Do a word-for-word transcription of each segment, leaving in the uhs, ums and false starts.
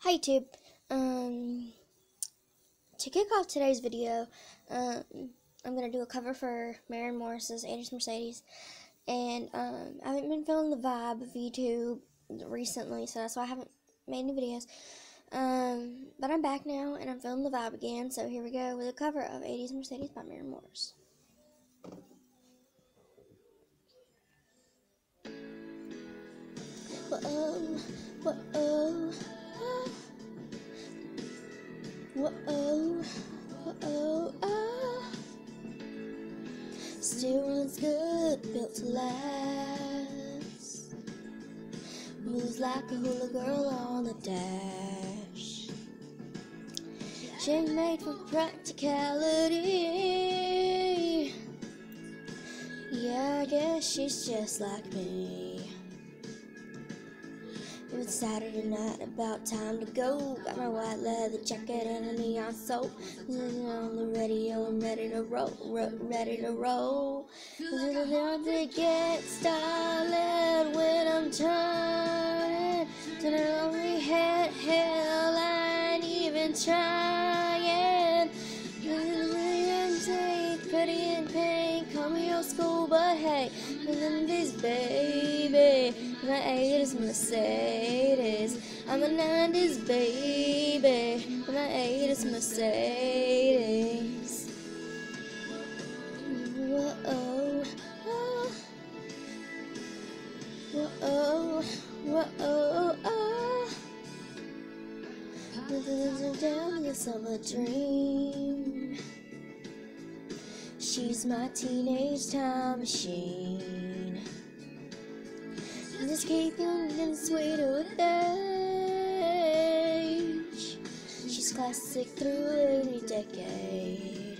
Hi YouTube. Um, to kick off today's video, um, I'm going to do a cover for Maren Morris's eighties Mercedes, and um, I haven't been feeling the vibe of YouTube recently, so that's why I haven't made any videos. Um, but I'm back now, and I'm feeling the vibe again, so here we go with a cover of eighties Mercedes by Maren Morris. Whoa, whoa, whoa, whoa, oh. Still runs good, built to last. Moves like a hula girl on the dash. She ain't made for practicality. Yeah, I guess she's just like me. It's Saturday night, about time to go. Got my white leather jacket and a neon soap. On the radio, I'm ready to roll, ro ready to roll. It's hard to get started when I'm trying. To the lonely head, hell, I ain't even trying. Pretty in pain, call me old school, but hey, and this baby. My eighties Mercedes, I'm a nineties baby. My eighties Mercedes. Whoa, oh, whoa, oh, whoa, oh. Down in the summer dream. She's my teenage time machine. Just keep getting sweeter with age. She's classic through every decade.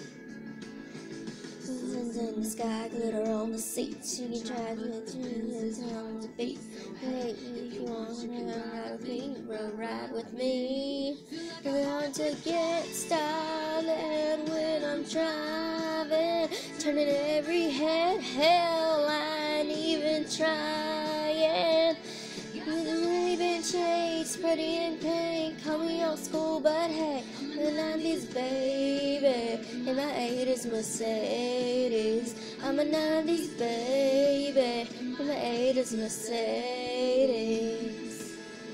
In the sky, glitter on the seats. She can drive with you on the beat. Hey, if you want to ride with me, ride with me. It's hard to get started when I'm driving, turning every head. Hell, I ain't even trying. Raven shades, pretty in pink. Call me old school, but hey, the nineties baby. In my eighties Mercedes, I'm a nineties baby. In my eighties Mercedes.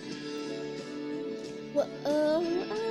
Whoa, oh,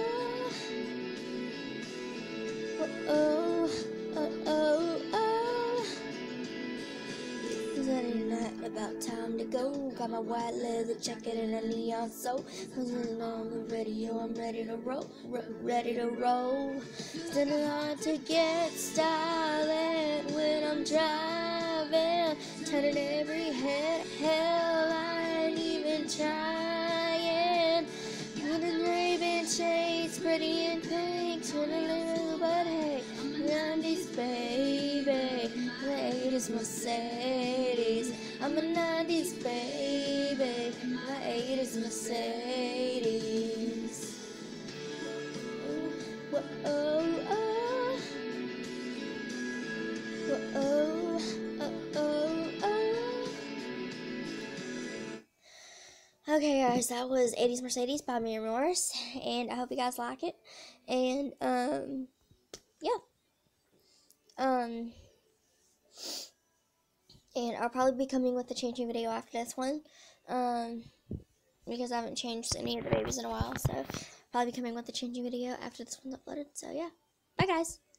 whoa, oh, oh, oh, oh. Saturday night, about time to go. Got my white leather jacket and a neon soap. Listening on the radio, I'm ready to roll, ro ready to roll. It's hard to get started when I'm driving, turning every head. Hell, I ain't even trying. With Raven shades, pretty in pink, turning little, but hey, nineties baby. My eighties Mercedes, I'm a nineties baby. My eighties Mercedes. Whoa, oh, oh. Whoa, oh, oh, oh, oh. Okay, guys, that was eighties Mercedes by Maren Morris, and I hope you guys like it. And um, yeah, um. And I'll probably be coming with a changing video after this one, um, because I haven't changed any of the babies in a while, so I'll probably be coming with a changing video after this one's uploaded, so yeah. Bye, guys!